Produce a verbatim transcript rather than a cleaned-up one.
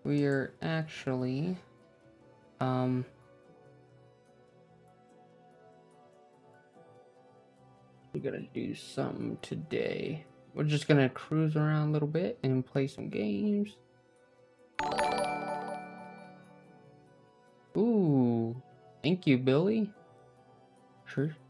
we are actually um we're gonna do something today. We're just gonna cruise around a little bit and play some games. Ooh, thank you, Billy. Sure.